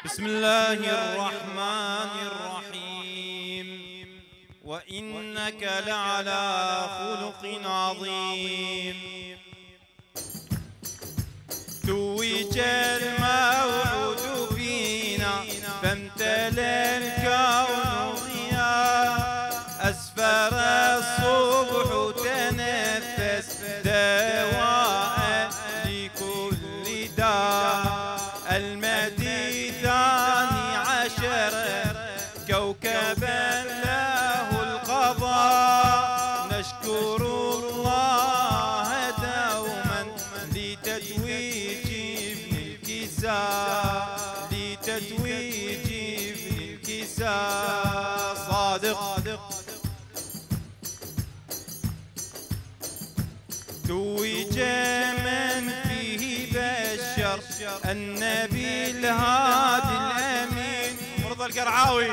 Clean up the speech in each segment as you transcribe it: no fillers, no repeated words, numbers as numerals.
بسم الله الرحمن الرحيم. وإنك لعلى خلق عظيم. توج الموعود فينا فامتلأ الكون ضياء. أسفر الصبح تنفس دواء لكل داء. المهدي 12 كوكبا له القضاء. نشكر الله دوما لتتويج ابن الكساء. لتتويج ابن الكساء. صادق توج من فيه بشر النبي الهادي الأمين مرضى القرعاوي.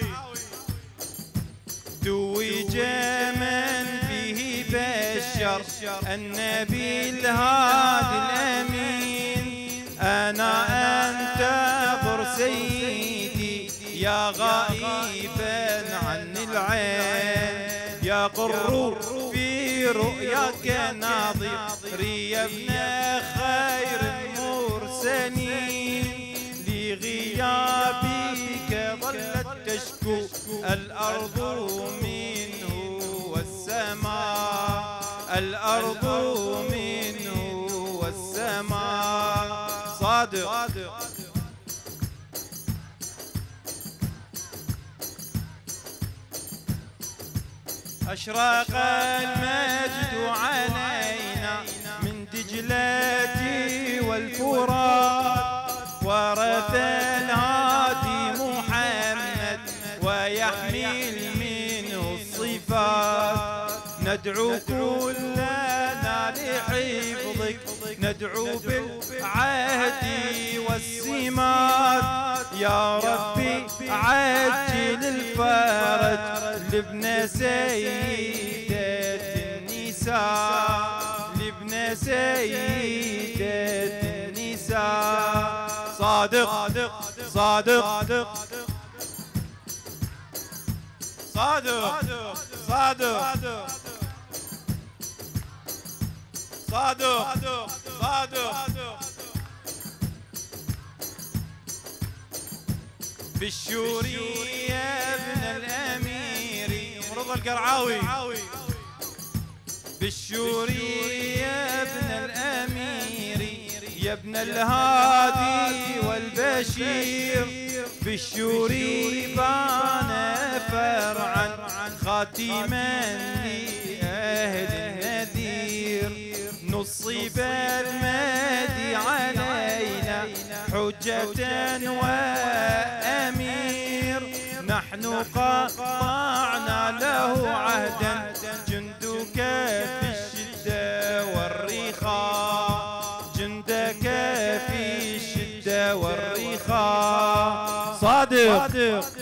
توج من فيه بشر النبي الهادي الأمين. أنا أنتظر سيدي يا غائبا عن العين. يا قر في رؤياك ناظري يا ابن خير المرسلين. لغيابك ظلت تشكو الأرض منه والسماء. الأرض منه والسماء. صادق أشرق المجد علينا من دجلة والفرات. ورث الهادي محمد ويحمل منه الصفات. ندعو كلنا لحفظك ندعو بالعهد والسمات. يا ربي عجل الفرج لابن سيدة النساء. لابن سيدة النساء. صادق صادق صادق صادق صادق صادق. بالشوري يا ابن الأمير مرضى القرعاوي. بالشوري يا ابن الأمير يا ابن الهادي والبشير. بالشوري بان فرعا خاتما لأهل النذير. نصب المهدي علينا حجة وأمير. نحن قطعنا له عهدا جندك في الشدة والرخاء. جندك في الشدة والرخاء. صادق